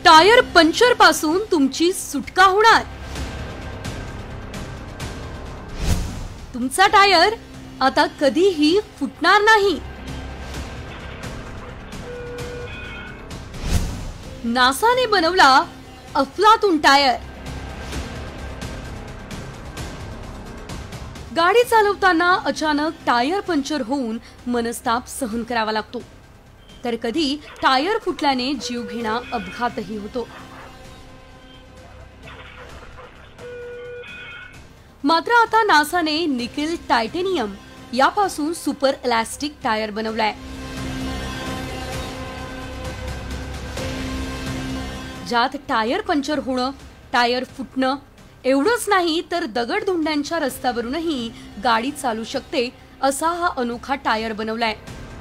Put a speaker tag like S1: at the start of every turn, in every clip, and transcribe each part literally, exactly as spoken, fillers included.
S1: Tyre puncture पासून तुमची सुटका होणार। तुमचा टायर आता कधीही फुटणार नाही। नासाने बनवला अफलातून टायर। गाडी चालवताना अचानक टायर पंक्चर होऊन मनस्ताप सहन करावा लागतो, तर कधी टायर फुटल्याने जीवघेणा अपघातही होतो। मात्र आता नासाने निकेल टायटेनियम यापासून सुपर इलास्टिक टायर बनवलाय, ज्यात टायर पंक्चर होणं, टायर फुटणं एवढंच नाही तर दगडधुंड्यांच्या रस्त्यावरूनही गाडी चालू शकते असा हा अनोखा टायर बनवलाय।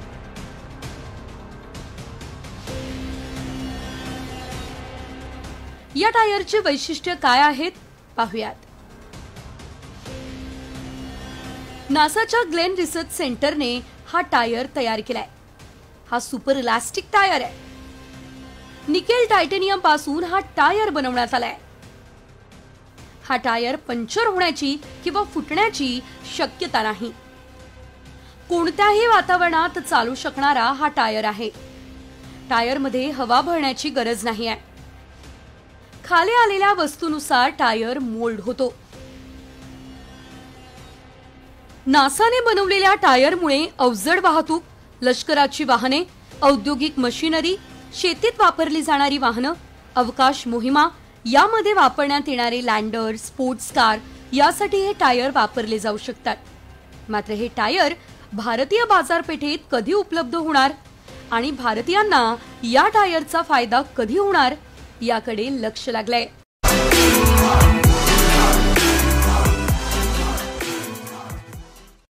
S1: या टायरची वैशिष्ट्य काय आहेत पाहूयात। नासाच्या ग्लेन रिसर्च सेंटरने हा टायर तयार केलाय। हा सुपर इलास्टिक टायर आहे। निकेल टायटेनियम पासून हा टायर बनवण्यात आलाय। हा टायर पंक्चर होण्याची किंवा फुटण्याची शक्यता नाही। कोणत्याही वातावरणात चालू शकणारा हा टायर आहे। टायर मध्ये हवा भरण्याची गरज नाही आहे। खाली आलेल्या वस्तूनुसार टायर मोल्ड होतो। नासाने बनवलेल्या टायरमुळे अवजड वाहतूक, लष्कराची वाहने, औद्योगिक मशिनरी, शेतीत वापरली जाणारी वाहनं, अवकाश मोहिमा यामध्ये वापरण्यात येणारे लँडर, स्पोर्ट्स कार यासाठी हे टायर वापरले जाऊ शकतात। मात्र हे टायर भारतीय बाजारपेठेत कधी उपलब्ध होणार आणि भारतीयांना या टायरचा फायदा कधी होणार याकडे लक्ष लागलंय।